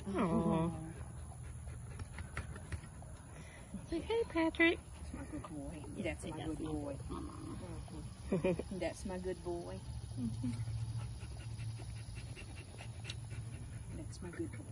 Oh. Say hey, Patrick. That's my good boy. That's my good boy. That's my good boy. That's my good boy.